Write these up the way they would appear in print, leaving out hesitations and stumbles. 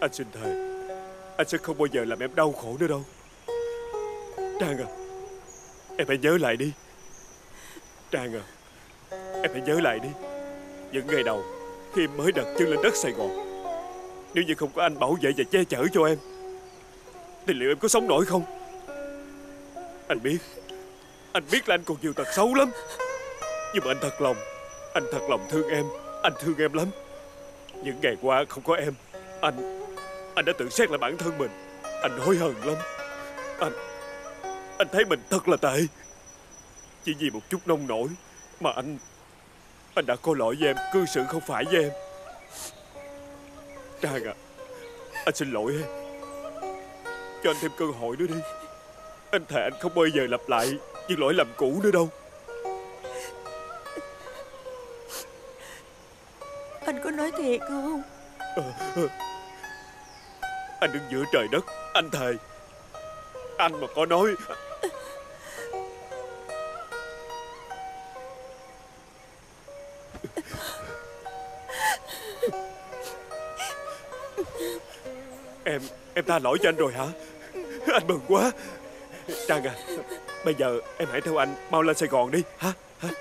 Anh xin thề, anh sẽ không bao giờ làm em đau khổ nữa đâu. Trang à, em hãy nhớ lại đi. Trang à, em hãy nhớ lại đi. Những ngày đầu khi em mới đặt chân lên đất Sài Gòn, nếu như không có anh bảo vệ và che chở cho em, thì liệu em có sống nổi không? Anh biết là anh còn nhiều tật xấu lắm, nhưng mà anh thật lòng thương em. Anh thương em lắm. Những ngày qua không có em, anh đã tự xét lại bản thân mình. Anh hối hận lắm. Anh thấy mình thật là tệ. Chỉ vì một chút nông nổi mà anh đã có lỗi với em, cư xử không phải với em. Trang à, anh xin lỗi em. Cho anh thêm cơ hội nữa đi. Anh thề anh không bao giờ lặp lại những lỗi lầm cũ nữa đâu. Anh có nói thiệt không? Anh đứng giữa trời đất, anh thề. Anh mà có nói... Em tha lỗi cho anh rồi hả? Anh mừng quá. Trang à, bây giờ em hãy theo anh mau lên Sài Gòn đi hả?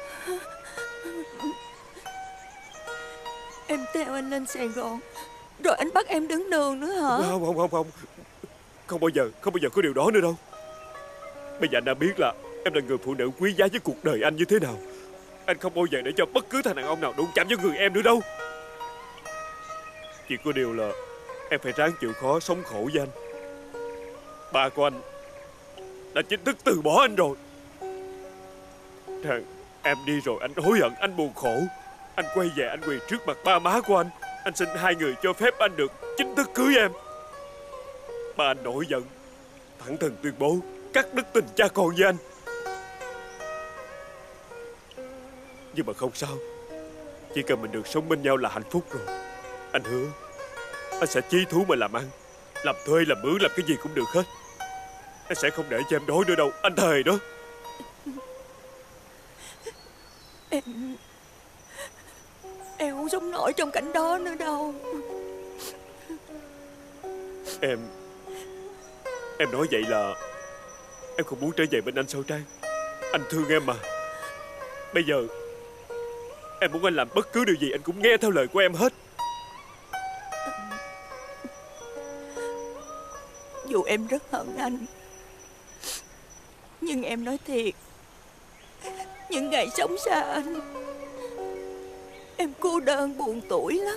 Em theo anh lên Sài Gòn rồi anh bắt em đứng đường nữa hả? Không. Không bao giờ có điều đó nữa đâu. Bây giờ anh đã biết là em là người phụ nữ quý giá với cuộc đời anh như thế nào. Anh không bao giờ để cho bất cứ thằng đàn ông nào đụng chạm vào người em nữa đâu. Chỉ có điều là em phải ráng chịu khó sống khổ với anh. Ba của anh đã chính thức từ bỏ anh rồi. Thằng em đi rồi anh hối hận, anh buồn khổ. Anh quay về anh quỳ trước mặt ba má của anh. Anh xin hai người cho phép anh được chính thức cưới em. Ba anh nổi giận, thẳng thừng tuyên bố cắt đứt tình cha con với anh. Nhưng mà không sao, chỉ cần mình được sống bên nhau là hạnh phúc rồi. Anh hứa anh sẽ chí thú mà làm ăn, làm thuê làm mướn, làm cái gì cũng được hết. Anh sẽ không để cho em đói nữa đâu, anh thề đó. Em không sống nổi trong cảnh đó nữa đâu. Em nói vậy là em không muốn trở về bên anh sao Trang? Anh thương em mà. Bây giờ em muốn anh làm bất cứ điều gì anh cũng nghe theo lời của em hết. Dù em rất hận anh, nhưng em nói thiệt, những ngày sống xa anh, em cô đơn buồn tủi lắm.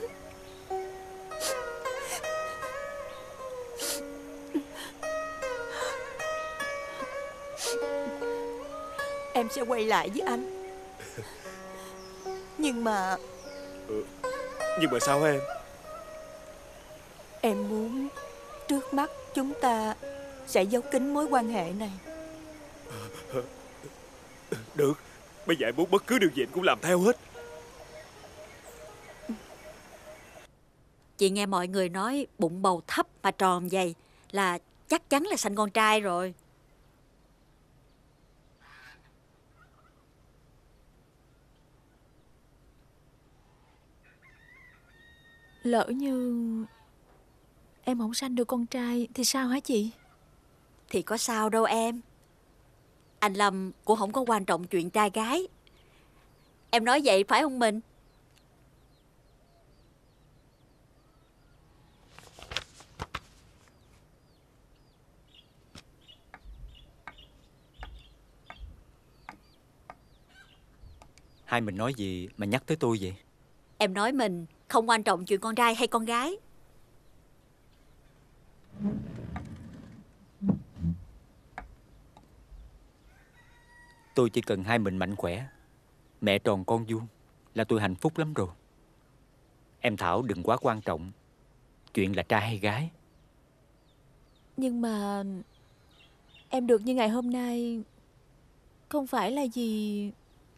Em sẽ quay lại với anh. Nhưng mà sao em? Em muốn trước mắt chúng ta sẽ giấu kín mối quan hệ này. Được. Bây giờ em muốn bất cứ điều gì anh cũng làm theo hết. Chị nghe mọi người nói bụng bầu thấp mà tròn vậy là chắc chắn là sanh con trai rồi. Lỡ như em không sanh được con trai thì sao hả chị? Thì có sao đâu em. Anh Lâm cũng không có quan trọng chuyện trai gái. Em nói vậy phải không Mình? Hai mình nói gì mà nhắc tới tôi vậy? Em nói mình không quan trọng chuyện con trai hay con gái. Tôi chỉ cần hai mình mạnh khỏe, mẹ tròn con vuông là tôi hạnh phúc lắm rồi. Em Thảo đừng quá quan trọng chuyện là trai hay gái. Nhưng mà em được như ngày hôm nay không phải là vì...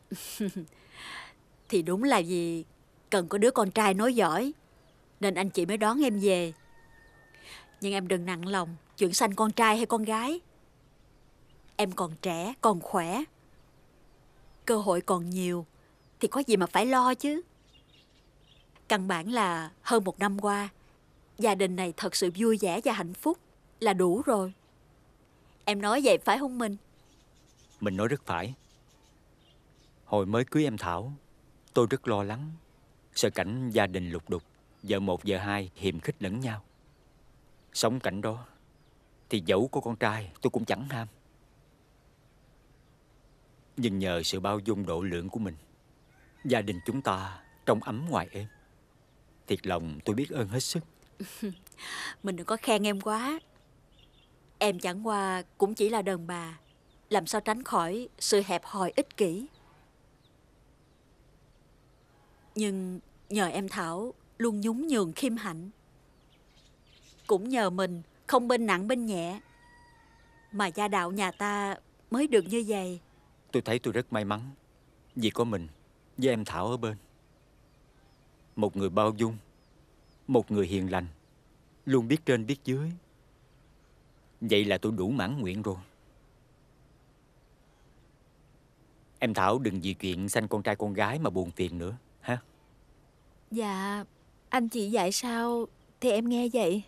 Thì đúng là vì cần có đứa con trai nói giỏi nên anh chị mới đón em về. Nhưng em đừng nặng lòng chuyện sanh con trai hay con gái. Em còn trẻ, còn khỏe, cơ hội còn nhiều thì có gì mà phải lo chứ. Căn bản là hơn một năm qua gia đình này thật sự vui vẻ và hạnh phúc là đủ rồi. Em nói vậy phải không Minh? Mình nói rất phải. Hồi mới cưới em Thảo, tôi rất lo lắng, sợ cảnh gia đình lục đục, vợ một vợ hai hiềm khích lẫn nhau. Sống cảnh đó thì dẫu có con trai tôi cũng chẳng ham. Nhưng nhờ sự bao dung độ lượng của mình, gia đình chúng ta trong ấm ngoài êm. Thiệt lòng tôi biết ơn hết sức. Mình đừng có khen em quá. Em chẳng qua cũng chỉ là đàn bà, làm sao tránh khỏi sự hẹp hòi ích kỷ. Nhưng nhờ em Thảo luôn nhún nhường khiêm hạnh, cũng nhờ mình không bên nặng bên nhẹ, mà gia đạo nhà ta mới được như vậy. Tôi thấy tôi rất may mắn vì có mình với em Thảo ở bên. Một người bao dung, một người hiền lành, luôn biết trên biết dưới. Vậy là tôi đủ mãn nguyện rồi. Em Thảo đừng vì chuyện sanh con trai con gái mà buồn phiền nữa ha. Dạ, anh chị dạy sao thì em nghe vậy.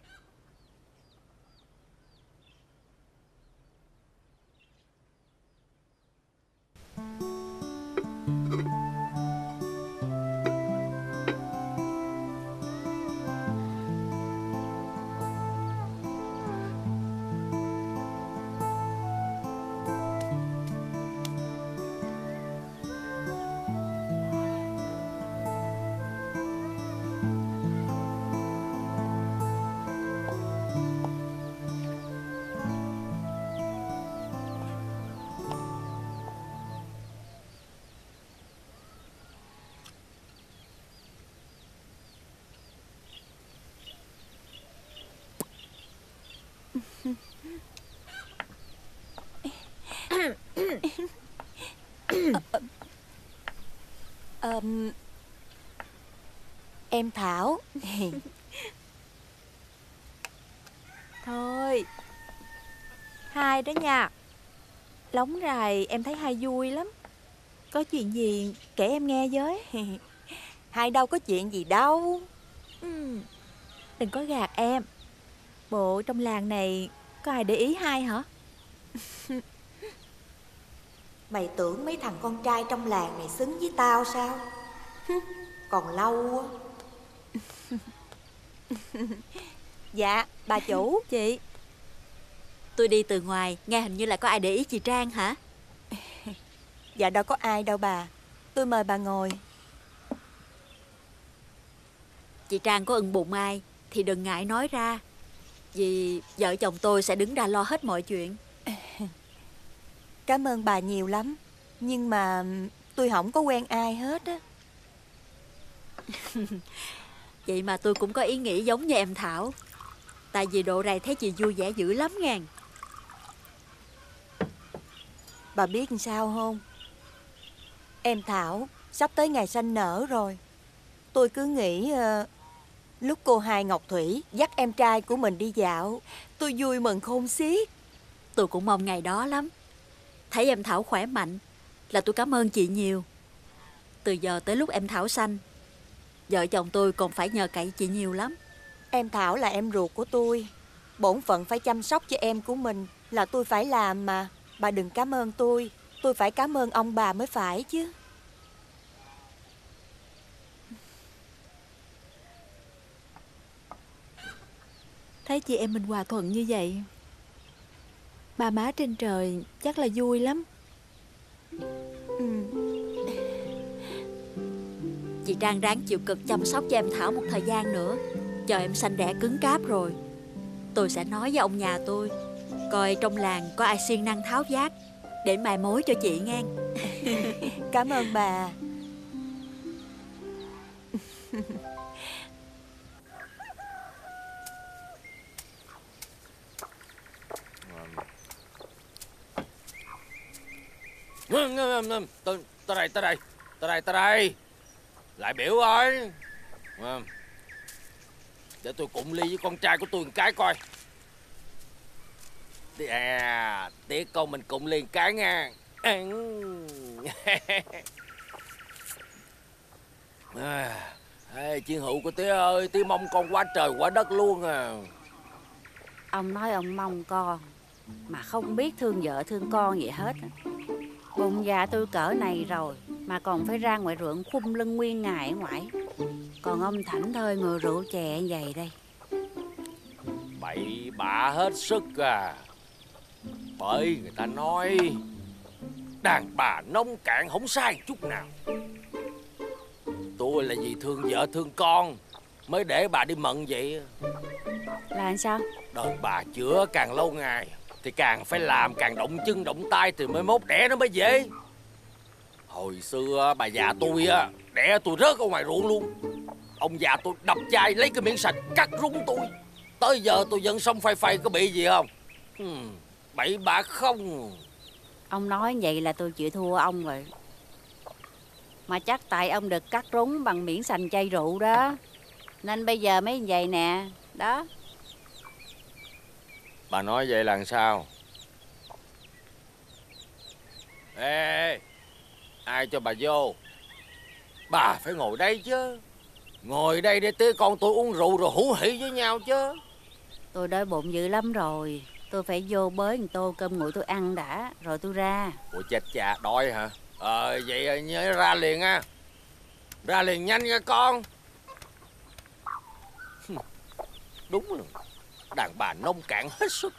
Em Thảo. Thôi, hai đó nha. Lóng rài em thấy hai vui lắm. Có chuyện gì kể em nghe với. Hai đâu có chuyện gì đâu. Đừng có gạt em. Bộ trong làng này có ai để ý hai hả? Mày tưởng mấy thằng con trai trong làng này xứng với tao sao? Còn lâu á. Dạ, bà chủ. Chị. Tôi đi từ ngoài, nghe hình như là có ai để ý chị Trang hả? Dạ đâu có ai đâu bà. Tôi mời bà ngồi. Chị Trang có ưng bụng ai thì đừng ngại nói ra, vì vợ chồng tôi sẽ đứng ra lo hết mọi chuyện. Cảm ơn bà nhiều lắm. Nhưng mà tôi không có quen ai hết á. Vậy mà tôi cũng có ý nghĩ giống như em Thảo. Tại vì độ này thấy chị vui vẻ dữ lắm ngàn. Bà biết làm sao không? Em Thảo sắp tới ngày sanh nở rồi. Tôi cứ nghĩ lúc cô Hai Ngọc Thủy dắt em trai của mình đi dạo, tôi vui mừng khôn xiết. Tôi cũng mong ngày đó lắm. Thấy em Thảo khỏe mạnh là tôi cảm ơn chị nhiều. Từ giờ tới lúc em Thảo sanh, vợ chồng tôi còn phải nhờ cậy chị nhiều lắm. Em Thảo là em ruột của tôi. Bổn phận phải chăm sóc cho em của mình là tôi phải làm mà. Bà đừng cảm ơn tôi phải cảm ơn ông bà mới phải chứ. Thấy chị em mình hòa thuận như vậy, ba má trên trời chắc là vui lắm. Chị Trang ráng chịu cực chăm sóc cho em Thảo một thời gian nữa. Chờ em sanh đẻ cứng cáp rồi, tôi sẽ nói với ông nhà tôi, coi trong làng có ai siêng năng tháo vát để mai mối cho chị ngang. Cảm ơn bà. Tới đây. Lại biểu ơi. Để tôi cụng ly với con trai của tôi một cái coi. Tiếc con mình cụng ly một cái nha. Ê, chiến hữu của tía ơi, tía mong con quá trời quá đất luôn à. Ông nói ông mong con mà không biết thương vợ thương con gì hết. Bụng dạ tôi cỡ này rồi mà còn phải ra ngoài ruộng khum lưng nguyên ngày ở ngoài. Còn ông thảnh thơi ngồi rượu chè vậy đây. Bậy bạ hết sức à. Bởi người ta nói đàn bà nông cạn không sai chút nào. Tôi là vì thương vợ thương con mới để bà đi mận vậy. Là sao? Đời bà chữa càng lâu ngày thì càng phải làm, càng động chân động tay thì mới mốt đẻ nó mới dễ. Hồi xưa bà già tôi á, đẻ tôi rớt ở ngoài ruộng luôn. Ông già tôi đập chai lấy cái miếng sạch cắt rúng tôi. Tới giờ tôi vẫn sống phây phây, có bị gì không? Bậy bạ không. Ông nói vậy là tôi chịu thua ông rồi. Mà chắc tại ông được cắt rúng bằng miếng sành chai rượu đó, nên bây giờ mới vậy nè. Đó. Bà nói vậy là sao? Ê, ai cho bà vô? Bà phải ngồi đây chứ. Ngồi đây để tía con tôi uống rượu rồi hú hỉ với nhau chứ. Tôi đói bụng dữ lắm rồi. Tôi phải vô bới một tô cơm nguội tôi ăn đã, rồi tôi ra. Ủa chết cha, đói hả? Vậy nhớ ra liền á. Ra liền nhanh nha con. Đúng rồi, đàn bà nông cạn hết sức.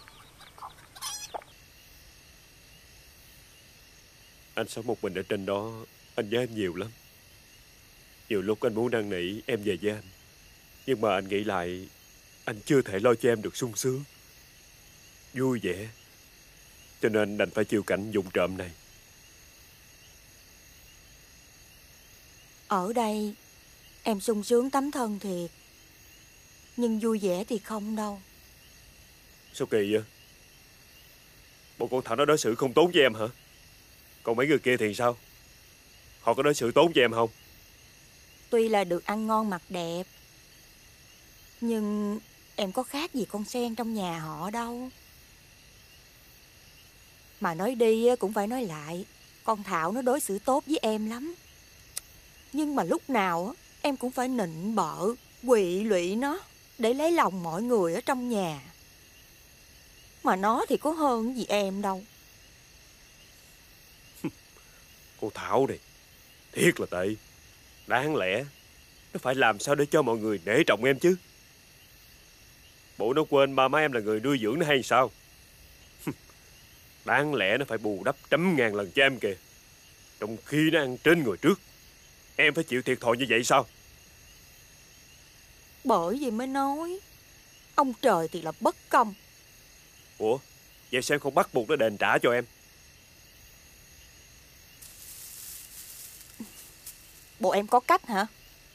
Anh sống một mình ở trên đó, anh nhớ em nhiều lắm. Nhiều lúc anh muốn năn nỉ em về với anh, nhưng mà anh nghĩ lại, anh chưa thể lo cho em được sung sướng, vui vẻ, cho nên đành phải chịu cảnh vụng trộm này. Ở đây em sung sướng tấm thân thiệt, nhưng vui vẻ thì không đâu. Sao kỳ vậy? Bộ con thằng đó đối xử không tốt với em hả? Còn mấy người kia thì sao? Họ có đối xử tốt với em không? Tuy là được ăn ngon mặc đẹp, nhưng em có khác gì con sen trong nhà họ đâu. Mà nói đi cũng phải nói lại, con Thảo nó đối xử tốt với em lắm. Nhưng mà lúc nào em cũng phải nịnh bợ, quỵ lụy nó để lấy lòng mọi người ở trong nhà. Mà nó thì có hơn gì em đâu. Con Thảo này thiệt là tệ. Đáng lẽ nó phải làm sao để cho mọi người nể trọng em chứ. Bộ nó quên ba má em là người nuôi dưỡng nó hay sao? Đáng lẽ nó phải bù đắp trăm ngàn lần cho em kìa. Trong khi nó ăn trên người trước, em phải chịu thiệt thòi như vậy sao? Bởi vì mới nói, ông trời thì là bất công. Ủa, vậy sao em không bắt buộc nó đền trả cho em? Bộ em có cách hả?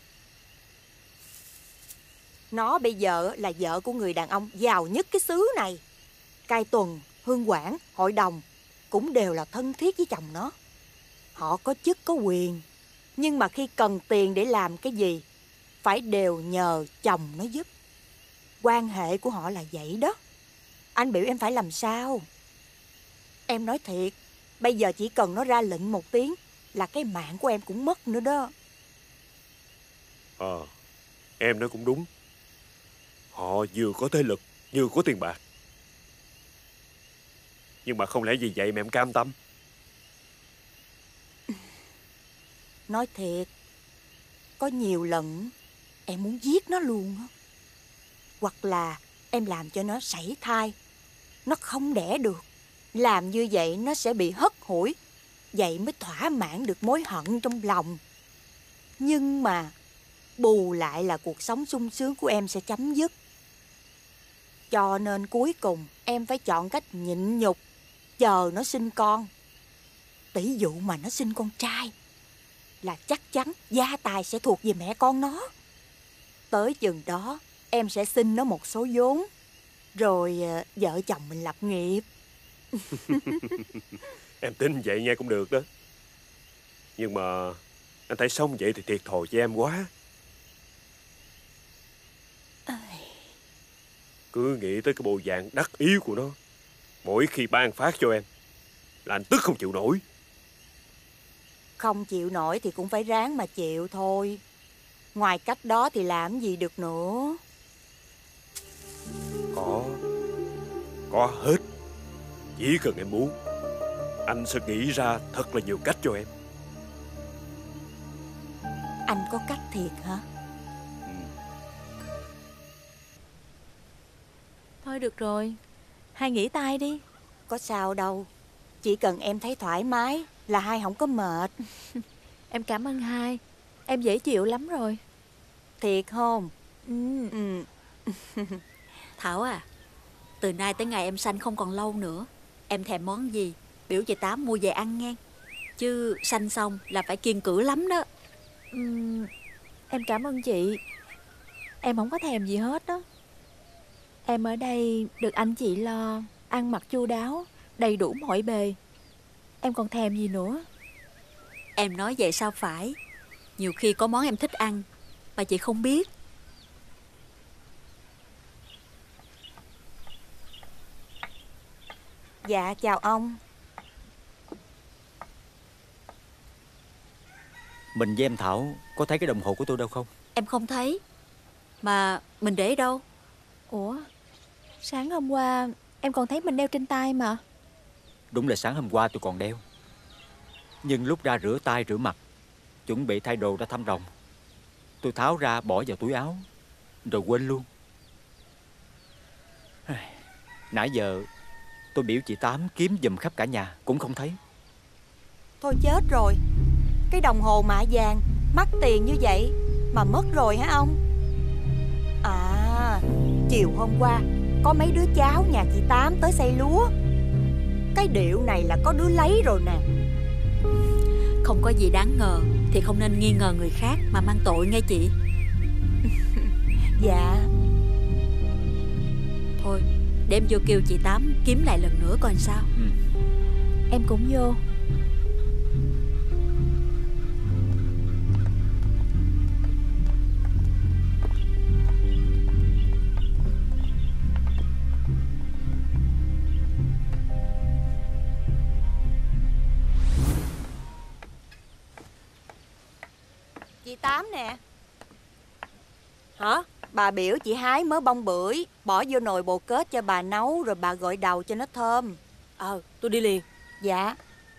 Nó bây giờ là vợ của người đàn ông giàu nhất cái xứ này. Cai Tuần, Hương Quảng, Hội đồng cũng đều là thân thiết với chồng nó. Họ có chức có quyền, nhưng mà khi cần tiền để làm cái gì phải đều nhờ chồng nó giúp. Quan hệ của họ là vậy đó. Anh biểu em phải làm sao? Em nói thiệt, bây giờ chỉ cần nó ra lệnh một tiếng là cái mạng của em cũng mất nữa đó. Em nói cũng đúng. Họ vừa có thế lực, vừa có tiền bạc. Nhưng mà không lẽ vì vậy mà em cam tâm? Nói thiệt, có nhiều lần em muốn giết nó luôn á. Hoặc là em làm cho nó sảy thai, nó không đẻ được. Làm như vậy nó sẽ bị hất hủi, vậy mới thỏa mãn được mối hận trong lòng. Nhưng mà bù lại là cuộc sống sung sướng của em sẽ chấm dứt. Cho nên cuối cùng em phải chọn cách nhịn nhục, chờ nó sinh con. Tỷ dụ mà nó sinh con trai là chắc chắn gia tài sẽ thuộc về mẹ con nó. Tới chừng đó em sẽ xin nó một số vốn, rồi vợ chồng mình lập nghiệp. Em tin vậy nghe cũng được đó. Nhưng mà anh thấy sống vậy thì thiệt thòi cho em quá. Cứ nghĩ tới cái bộ dạng đắc ý của nó mỗi khi ban phát cho em là anh tức không chịu nổi. Không chịu nổi thì cũng phải ráng mà chịu thôi. Ngoài cách đó thì làm gì được nữa. Có hết. Chỉ cần em muốn, anh sẽ nghĩ ra thật là nhiều cách cho em. Anh có cách thiệt hả? Thôi được rồi, hai nghỉ tay đi. Có sao đâu. Chỉ cần em thấy thoải mái là hai không có mệt. Em cảm ơn hai. Em dễ chịu lắm rồi. Thiệt không? Ừ. Ừ. Thảo à, từ nay tới ngày em sanh không còn lâu nữa. Em thèm món gì, biểu chị Tám mua về ăn nghe. Chứ sanh xong là phải kiêng cữ lắm đó. Em cảm ơn chị. Em không có thèm gì hết đó. Em ở đây được anh chị lo, ăn mặc chu đáo, đầy đủ mọi bề. Em còn thèm gì nữa. Em nói vậy sao phải. Nhiều khi có món em thích ăn mà chị không biết. Dạ chào ông. Mình với em Thảo có thấy cái đồng hồ của tôi đâu không? Em không thấy. Mà mình để đâu? Ủa, sáng hôm qua em còn thấy mình đeo trên tay mà. Đúng là sáng hôm qua tôi còn đeo. Nhưng lúc ra rửa tay rửa mặt, chuẩn bị thay đồ ra thăm đồng, tôi tháo ra bỏ vào túi áo, rồi quên luôn. Nãy giờ tôi biểu chị Tám kiếm giùm khắp cả nhà cũng không thấy. Thôi chết rồi. Cái đồng hồ mạ vàng mắc tiền như vậy mà mất rồi hả ông? À, chiều hôm qua có mấy đứa cháu nhà chị Tám tới xây lúa. Cái điệu này là có đứa lấy rồi nè. Không có gì đáng ngờ thì không nên nghi ngờ người khác mà mang tội nghe chị. Dạ. Thôi, để em vô kêu chị Tám kiếm lại lần nữa coi sao. Em cũng vô. Chị Tám nè. Hả? Bà biểu chị hái mớ bông bưởi, bỏ vô nồi bột kết cho bà nấu, rồi bà gội đầu cho nó thơm. Tôi đi liền. Dạ.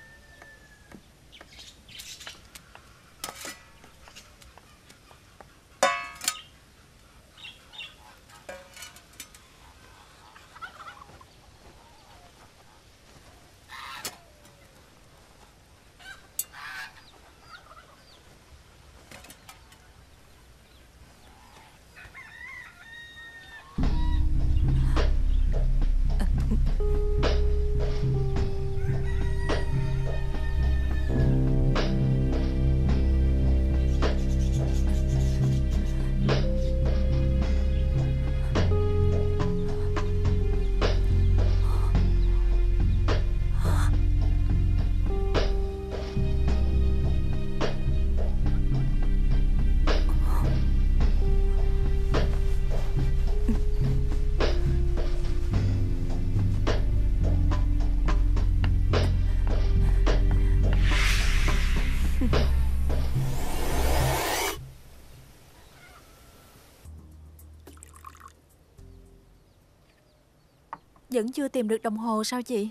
Vẫn chưa tìm được đồng hồ sao chị?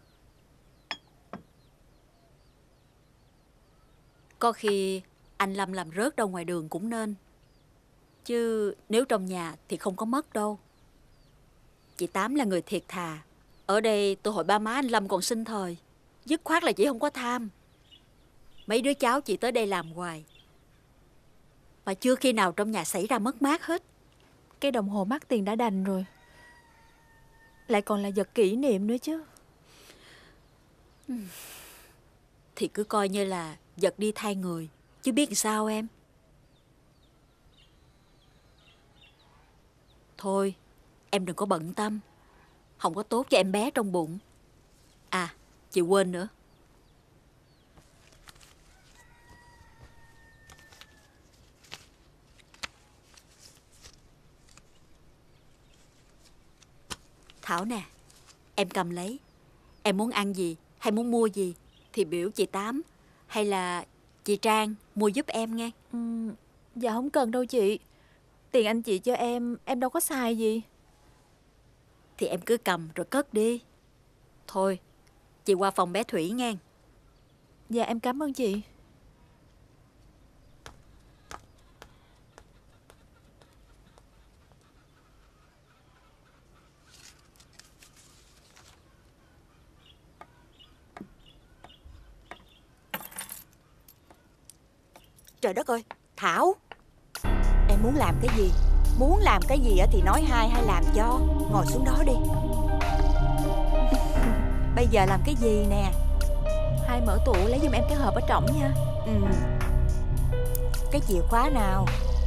Có khi anh Lâm làm rớt đâu ngoài đường cũng nên. Chứ nếu trong nhà thì không có mất đâu. Chị Tám là người thiệt thà. Ở đây tôi hỏi ba má anh Lâm còn sinh thời, dứt khoát là chị không có tham. Mấy đứa cháu chị tới đây làm hoài mà chưa khi nào trong nhà xảy ra mất mát hết. Cái đồng hồ mắc tiền đã đành rồi, lại còn là vật kỷ niệm nữa chứ. Thì cứ coi như là vật đi thay người, chứ biết làm sao em. Thôi, em đừng có bận tâm, không có tốt cho em bé trong bụng. À, chị quên nữa. Thảo nè, em cầm lấy. Em muốn ăn gì hay muốn mua gì thì biểu chị Tám hay là chị Trang mua giúp em nghe. Dạ không cần đâu chị. Tiền anh chị cho em đâu có xài gì. Thì em cứ cầm rồi cất đi. Thôi, chị qua phòng bé Thủy ngang. Dạ em cảm ơn chị. Trời đất ơi, Thảo, em muốn làm cái gì? Muốn làm cái gì thì nói hai làm cho. Ngồi xuống đó đi. Bây giờ làm cái gì nè? Hai mở tủ lấy giùm em cái hộp ở trỏng nha. Ừ. Cái chìa khóa nào?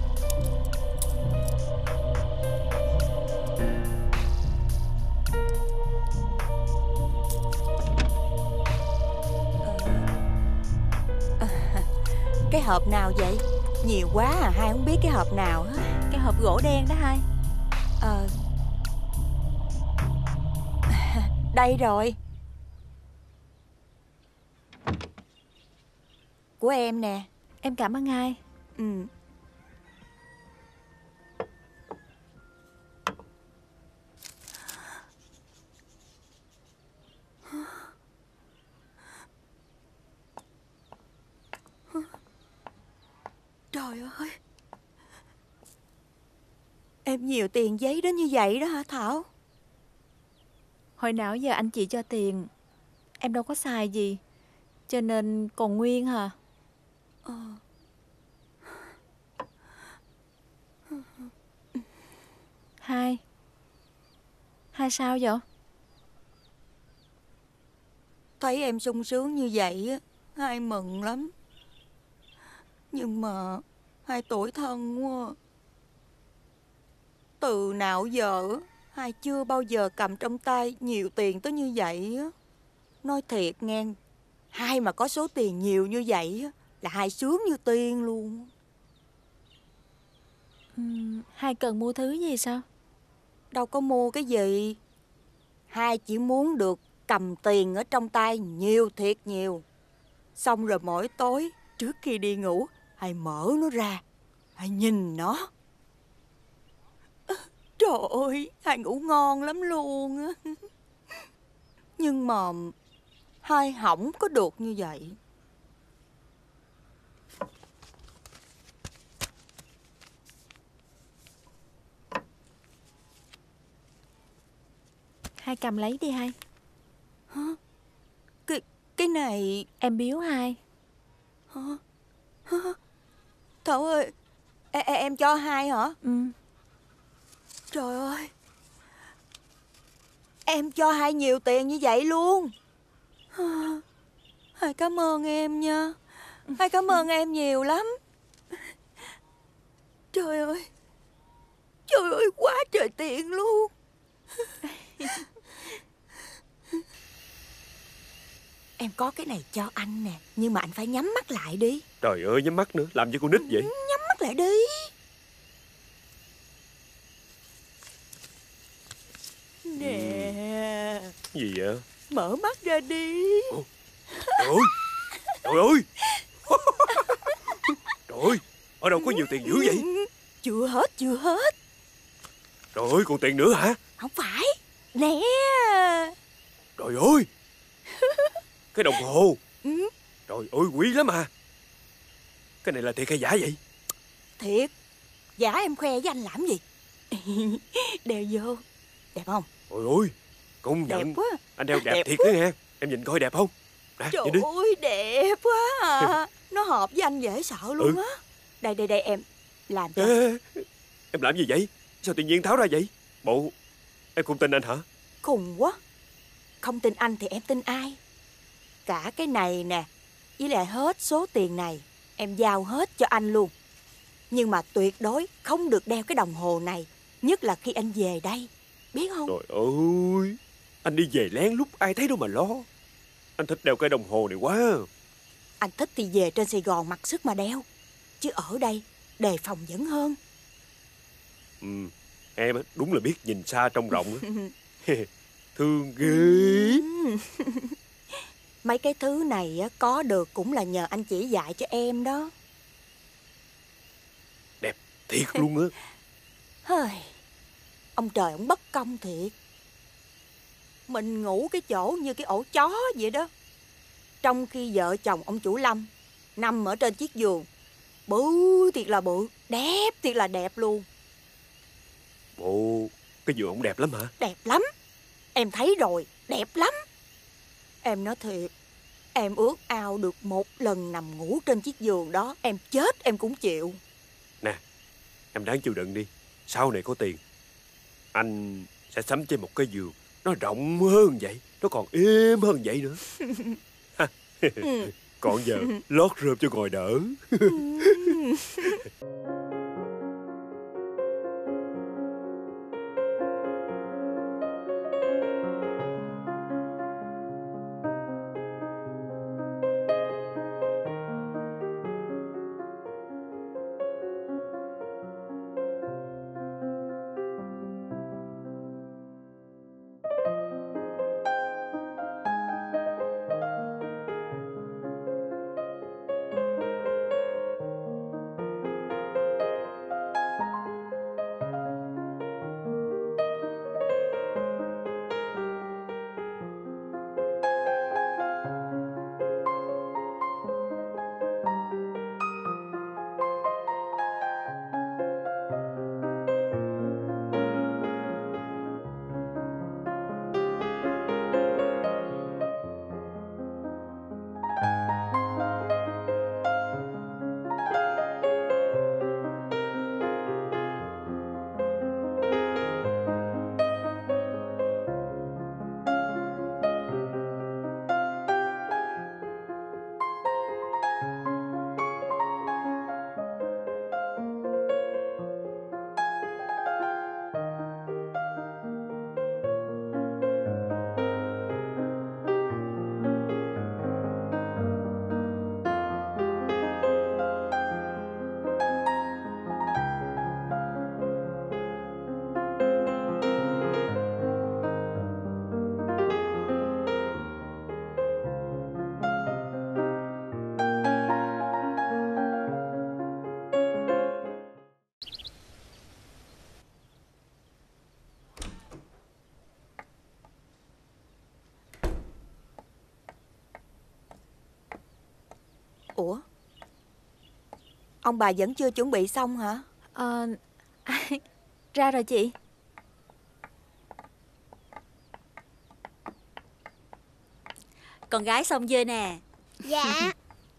Cái hộp nào vậy? Nhiều quá à, hai không biết cái hộp nào hết. Cái hộp gỗ đen đó hai. Đây rồi. Của em nè. Em cảm ơn hai. Ừ. Trời ơi, em nhiều tiền giấy đến như vậy đó hả Thảo? Hồi nào giờ anh chị cho tiền em đâu có xài gì, cho nên còn nguyên hả? Hai sao vậy? Thấy em sung sướng như vậy á, hai mừng lắm. Nhưng mà hai tủi thân quá. Từ nào giờ hai chưa bao giờ cầm trong tay nhiều tiền tới như vậy á. Nói thiệt nghe, hai mà có số tiền nhiều như vậy á là hai sướng như tiên luôn. Hai cần mua thứ gì sao? Đâu có mua cái gì. Hai chỉ muốn được cầm tiền ở trong tay nhiều thiệt nhiều. Xong rồi mỗi tối trước khi đi ngủ, hai mở nó ra, hai nhìn nó. Trời ơi, hai ngủ ngon lắm luôn á. Nhưng mà hai hổng có được như vậy. Hai cầm lấy đi hai. Hả? Cái này... Em biếu hai. Hả? Hả? Thảo ơi, em cho hai hả? Ừ. Trời ơi, em cho hai nhiều tiền như vậy luôn. Hai cảm ơn em nha. Hai cảm ơn em nhiều lắm. Trời ơi, trời ơi, quá trời tiền luôn. Em có cái này cho anh nè, nhưng mà anh phải nhắm mắt lại đi. Trời ơi, nhắm mắt nữa, làm như con nít vậy. Nhắm mắt lại đi. Nè. Gì vậy? Mở mắt ra đi. Trời ơi, trời ơi. Trời ơi, ở đâu có nhiều tiền dữ vậy? Chưa hết, chưa hết. Trời ơi, còn tiền nữa hả? Không phải. Nè. Trời ơi, cái đồng hồ. Trời ơi, quý lắm à. Cái này là thiệt hay giả vậy? Thiệt. Giả em khoe với anh làm gì? Đeo vô. Đẹp không? Trời ơi, công Đẹp nhận. quá. Anh đeo đẹp Đẹp thiệt quá. đó nghe. Em nhìn coi đẹp không? Nè, Trời nhìn đi. ơi, đẹp quá à. Nó hợp với anh dễ sợ luôn á. Đây em làm cho. Ê, em làm gì vậy? Sao tự nhiên tháo ra vậy? Bộ em không tin anh hả? Khùng quá. Không tin anh thì em tin ai? Cả cái này nè, với lại hết số tiền này em giao hết cho anh luôn. Nhưng mà tuyệt đối không được đeo cái đồng hồ này, nhất là khi anh về đây, biết không? Trời ơi, anh đi về lén lúc ai thấy đâu mà lo. Anh thích đeo cái đồng hồ này quá. Anh thích thì về trên Sài Gòn mặc sức mà đeo, chứ ở đây đề phòng vẫn hơn. Em á, đúng là biết nhìn xa trông rộng á. Thương ghê. Mấy cái thứ này có được cũng là nhờ anh chỉ dạy cho em đó. Thiệt luôn á. Hời, ông trời ông bất công thiệt. Mình ngủ cái chỗ như cái ổ chó vậy đó. Trong khi vợ chồng ông chủ Lâm nằm ở trên chiếc giường, bự thiệt là bự, đẹp thiệt là đẹp luôn. Bộ cái giường ông đẹp lắm hả? Đẹp lắm. Em thấy rồi, đẹp lắm. Em nói thiệt, em ước ao được một lần nằm ngủ trên chiếc giường đó. Em chết em cũng chịu. Nè, em đáng chịu đựng đi. Sau này có tiền, anh sẽ sắm cho em một cái giường nó rộng hơn vậy, nó còn êm hơn vậy nữa. Còn giờ lót rơm cho ngồi đỡ. Ủa, ông bà vẫn chưa chuẩn bị xong hả? Ra rồi chị. Con gái xong chưa nè? Dạ.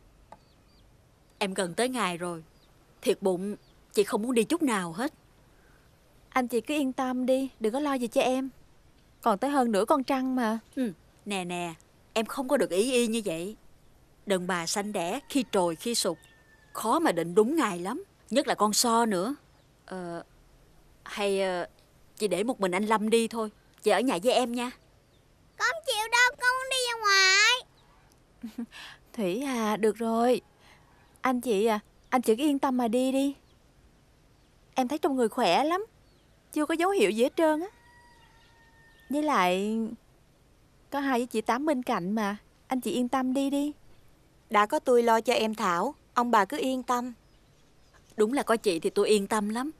Em gần tới ngày rồi. Thiệt bụng, chị không muốn đi chút nào hết. Anh chị cứ yên tâm đi, đừng có lo gì cho em. Còn tới hơn nửa con trăng mà. Nè nè, em không có được ý y như vậy. Đàn bà sanh đẻ khi trồi khi sụt, khó mà định đúng ngày lắm. Nhất là con So nữa. Hay chị để một mình anh Lâm đi thôi. Chị ở nhà với em nha. Con không chịu đâu, con muốn đi ra ngoài. Thủy à, được rồi. Anh chị cứ yên tâm mà đi đi. Em thấy trong người khỏe lắm, chưa có dấu hiệu gì hết trơn á. Với lại có hai với chị Tám bên cạnh mà. Anh chị yên tâm đi đi. Đã có tôi lo cho em Thảo, ông bà cứ yên tâm. Đúng là có chị thì tôi yên tâm lắm.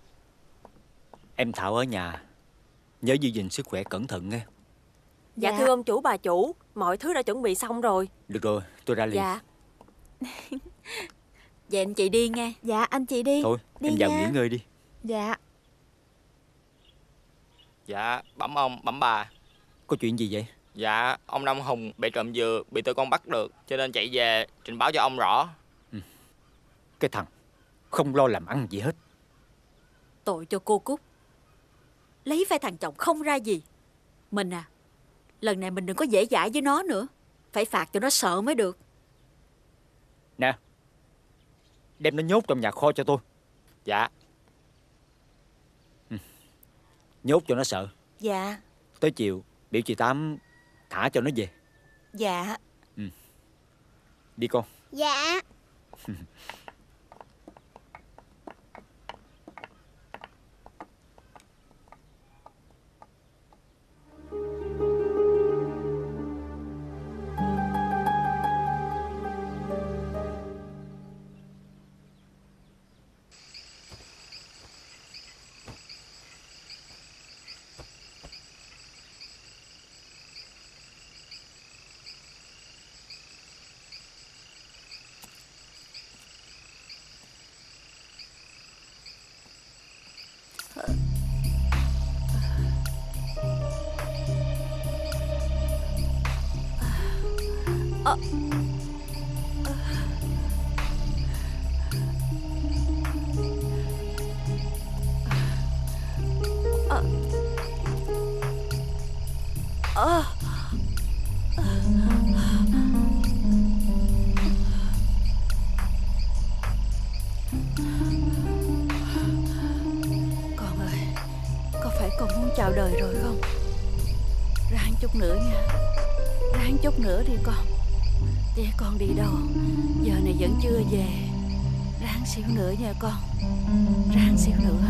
Em Thảo ở nhà, nhớ giữ gìn sức khỏe cẩn thận nghe. Dạ thưa ông chủ bà chủ, mọi thứ đã chuẩn bị xong rồi. Được rồi, tôi ra liền. Dạ. Vậy anh chị đi nghe. Dạ anh chị đi. Thôi, đi em vào nha. nghỉ ngơi đi. Dạ. Dạ, bẩm ông, bẩm bà. Có chuyện gì vậy? Dạ, ông Năm Hùng bị trộm dừa, bị tụi con bắt được, cho nên chạy về trình báo cho ông rõ. Cái thằng không lo làm ăn gì hết. Tội cho cô Cúc. Lấy phải thằng chồng không ra gì. Mình lần này mình đừng có dễ dãi với nó nữa. Phải phạt cho nó sợ mới được. Nè, đem nó nhốt trong nhà kho cho tôi. Dạ. Nhốt cho nó sợ. Dạ. Tới chiều biểu chị Tám thả cho nó về. Dạ. Đi con. Dạ. Con ơi, có phải con muốn chào đời rồi không? Ráng chút nữa nha. Ráng chút nữa đi con. Tía con đi đâu? Giờ này vẫn chưa về. Ráng xíu nữa nha con. Ráng xíu nữa.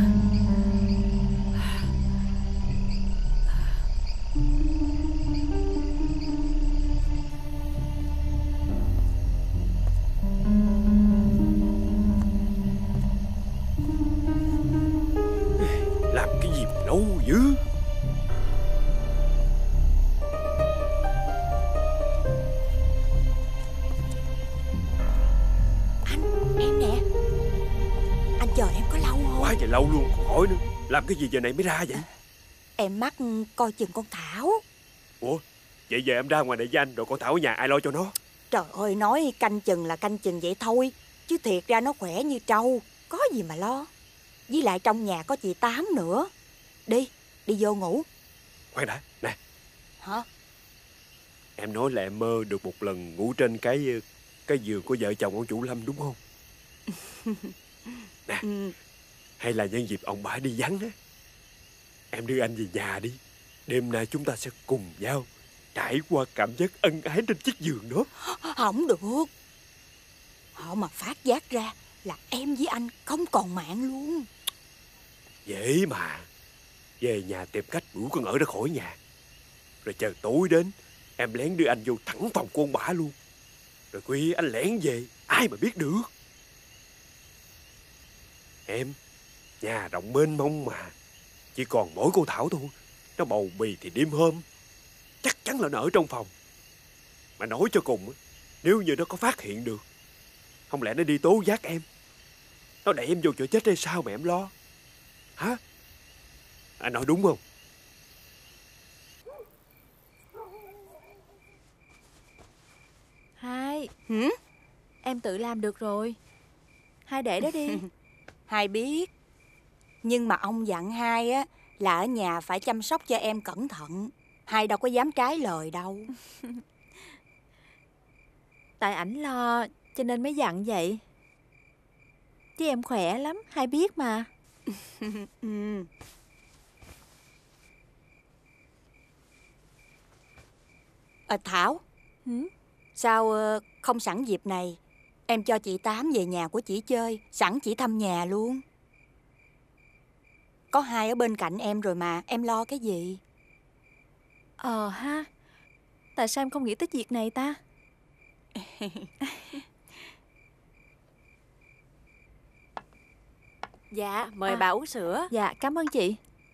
Làm cái gì mà lâu dữ. Em nè. Anh chờ em có lâu không? Quá trời lâu luôn còn hỏi nữa. Làm cái gì giờ này mới ra vậy? Em mắc coi chừng con Thảo. Ủa, vậy giờ em ra ngoài này với anh, rồi con Thảo ở nhà ai lo cho nó? Trời ơi, nói canh chừng là canh chừng vậy thôi, chứ thiệt ra nó khỏe như trâu, có gì mà lo. Với lại trong nhà có chị Tám nữa. Đi vô ngủ. Khoan đã, nè. Hả? Em nói là em mơ được một lần ngủ trên cái giường của vợ chồng ông chủ Lâm đúng không? Nè, hay là nhân dịp ông bà đi vắng á, em đưa anh về nhà đi. Đêm nay chúng ta sẽ cùng nhau trải qua cảm giác ân ái trên chiếc giường đó. Không được. Họ mà phát giác ra là em với anh không còn mạng luôn. Dễ mà. Về nhà tìm cách đuổi con ở ra khỏi nhà. Rồi chờ tối đến, em lén đưa anh vô thẳng phòng của ông bà luôn. Rồi khuya anh lén về, ai mà biết được. Em, nhà rộng mênh mông mà. Chỉ còn mỗi cô Thảo thôi. Nó bầu bì thì đêm hôm chắc chắn là nó ở trong phòng. Mà nói cho cùng, nếu như nó có phát hiện được, không lẽ nó đi tố giác em, nó đẩy em vô chỗ chết hay sao mà em lo? Hả? Anh nói đúng không? Hai. Hử? Em tự làm được rồi. Hai để đó đi. Hai biết. Nhưng mà ông dặn Hai á là ở nhà phải chăm sóc cho em cẩn thận. Hai đâu có dám trái lời đâu. Tại ảnh lo cho nên mới dặn vậy. Chứ em khỏe lắm, Hai biết mà. Thảo. Sao không sẵn dịp này em cho chị Tám về nhà của chị chơi, sẵn chị thăm nhà luôn. Có Hai ở bên cạnh em rồi mà, em lo cái gì? Ha. Tại sao em không nghĩ tới việc này ta? Dạ, mời bà uống sữa. Dạ, cảm ơn chị.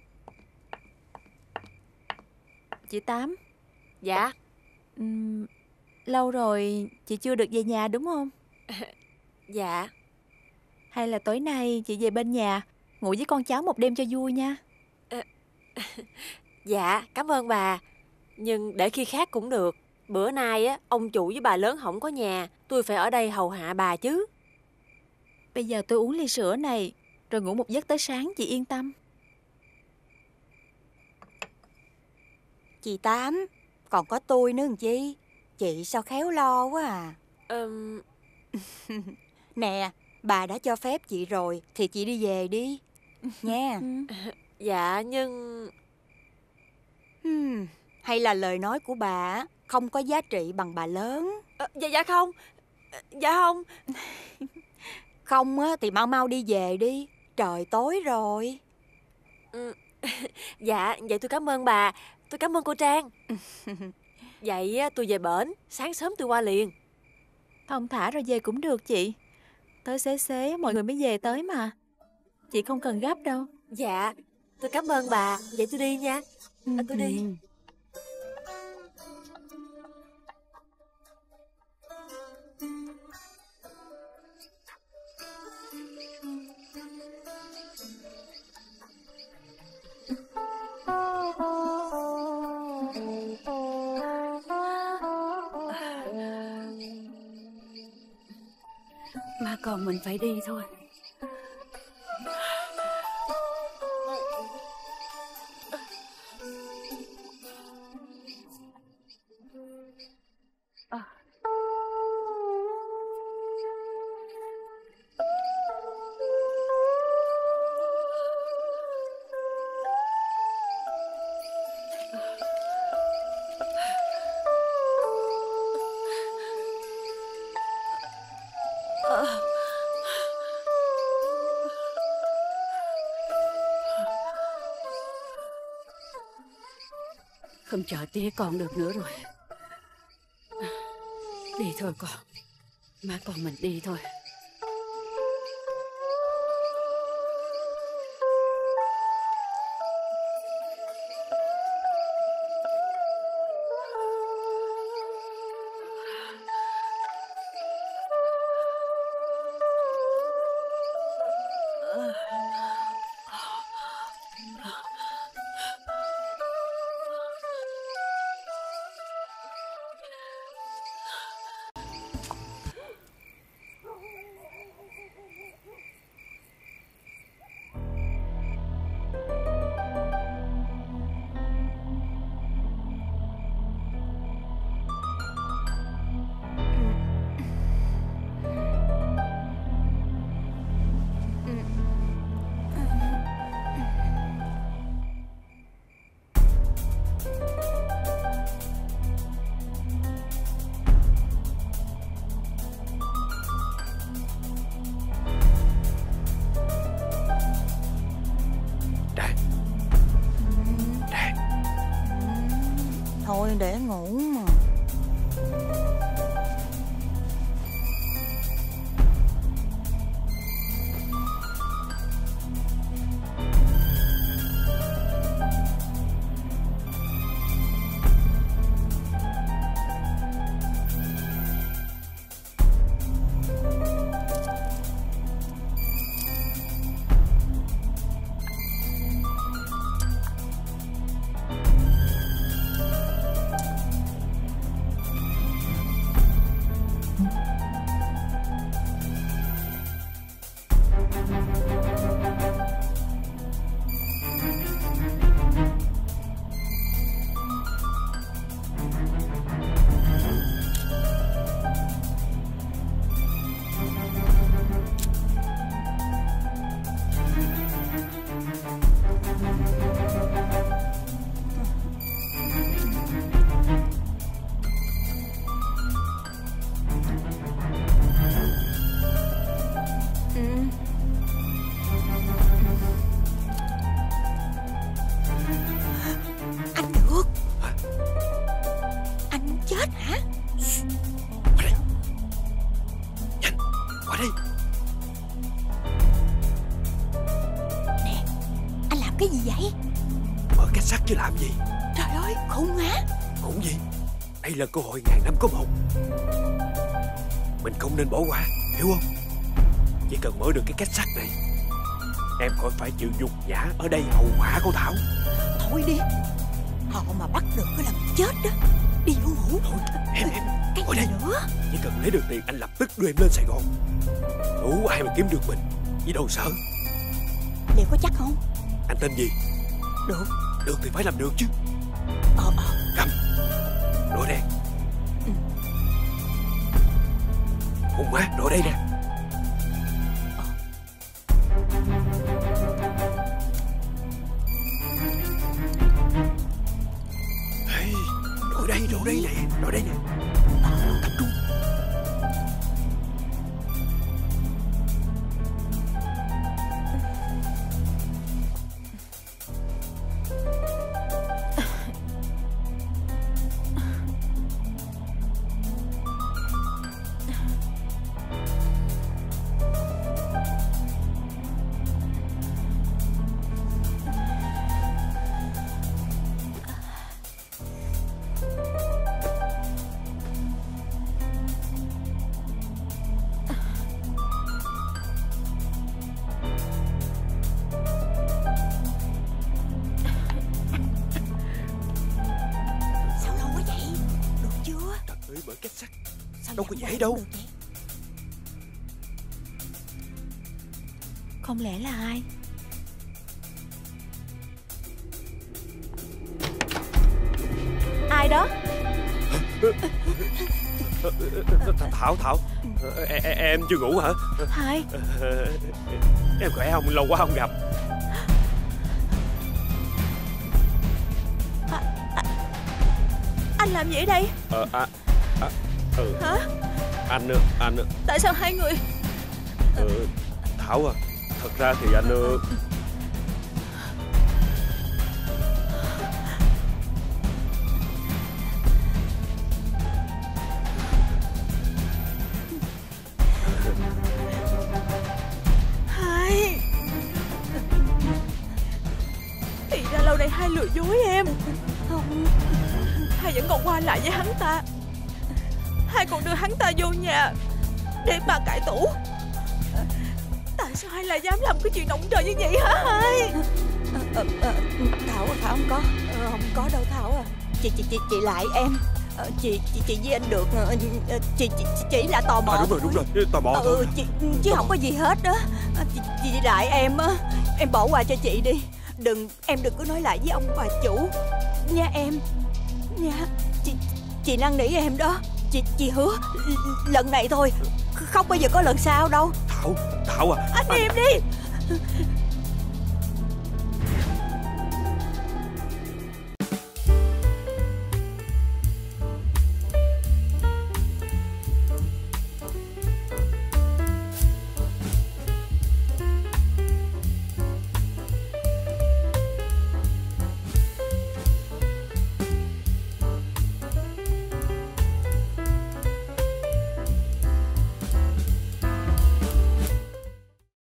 Chị Tám. Dạ. Lâu rồi chị chưa được về nhà đúng không? Dạ. Hay là tối nay chị về bên nhà ngủ với con cháu một đêm cho vui nha. Dạ, cảm ơn bà. Nhưng để khi khác cũng được. Bữa nay á, ông chủ với bà lớn không có nhà, tôi phải ở đây hầu hạ bà chứ. Bây giờ tôi uống ly sữa này rồi ngủ một giấc tới sáng, chị yên tâm. Chị Tám, còn có tôi nữa làm chi? Chị sao khéo lo quá à. Nè, bà đã cho phép chị rồi thì chị đi về đi nha. Dạ, nhưng... Hay là lời nói của bà không có giá trị bằng bà lớn? Dạ không. Dạ không. Không á thì mau mau đi về đi, trời tối rồi. Dạ, vậy tôi cảm ơn bà. Tôi cảm ơn cô Trang. Vậy tôi về bển, sáng sớm tôi qua liền. Thong thả rồi về cũng được chị. Tới xế xế mọi người mới về tới mà. Chị không cần gấp đâu. Dạ, tôi cảm ơn bà. Vậy tôi đi nha. Tôi đi. mình phải đi thôi. Không chờ tía con được nữa rồi. Đi thôi con. Má con mình đi thôi. Thôi để ngủ mà. Cái gì vậy? Mở két sắt chứ làm gì? Trời ơi, khùng hả? Khùng gì? Đây là cơ hội ngàn năm có một. Mình không nên bỏ qua, hiểu không? Chỉ cần mở được cái két sắt này, em khỏi phải chịu nhục nhã ở đây hầu hạ cô Thảo. Thôi đi, họ mà bắt được cái lần chết đó. Đi vô ngủ. Thôi, em cái ngồi gì đây nữa? Chỉ cần lấy được tiền anh lập tức đưa em lên Sài Gòn. Đủ ai mà kiếm được mình, gì đâu sợ. Liệu có chắc không? Anh tên gì? Được. Được thì phải làm được chứ. Cầm đồ đen. Hùng má, đồ đây nè. Hey, đồ đây nè, đồ đây nè. Tập trung. Đâu có dễ đâu. Không lẽ là ai? Ai đó? Thảo, em chưa ngủ hả? Hai. Em khỏe không? Lâu quá không gặp. Anh làm gì ở đây? Hả? Anh Tại sao hai người? Thảo à, thật ra thì anh Hai. Thì ra lâu nay hai lừa dối em. Hai vẫn còn qua lại với hắn ta. Hai còn đưa hắn ta vô nhà để mà cải tủ. Tại sao hai lại dám làm cái chuyện động trời như vậy hả hai? Thảo không có đâu Thảo à. Chị lại em. Chị với anh được. Chị là tò mò. Đúng rồi, tò mò thôi. Chứ không có gì hết đó. Chị lại em á. Em bỏ qua cho chị đi. Em đừng có nói lại với ông bà chủ nha em. Nha. Chị năn nỉ em đó. Chị hứa lần này thôi, không bao giờ có lần sau đâu. Thảo à. Anh im đi.